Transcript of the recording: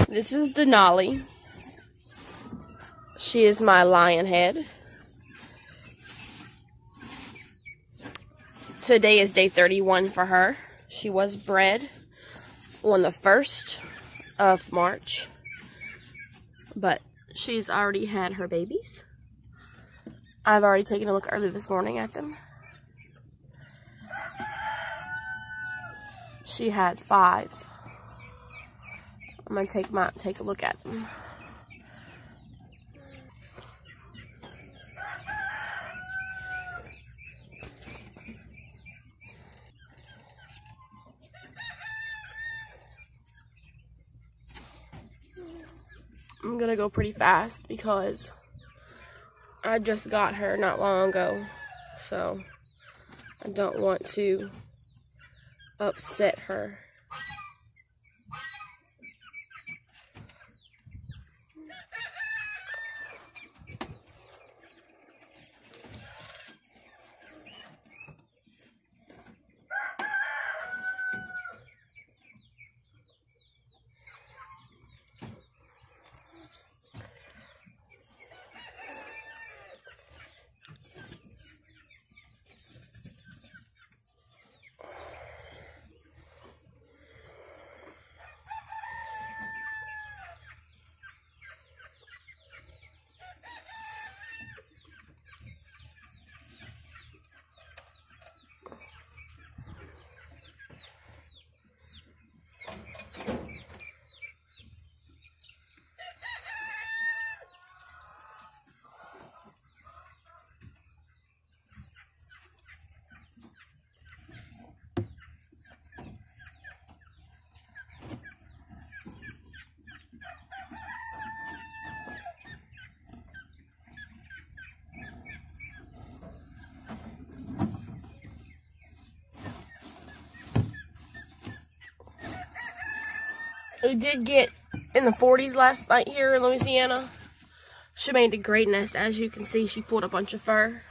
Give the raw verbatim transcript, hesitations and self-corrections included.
This is Denali. She is my lion head. Today is day thirty-one for her. She was bred on the first of March, but she's already had her babies. I've already taken a look early this morning at them. She had five. I'm gonna take my take a look at them. I'm gonna go pretty fast because I just got her not long ago, so I don't want to upset her. We did get in the forties last night here in Louisiana. She made a great nest. As you can see, she pulled a bunch of fur.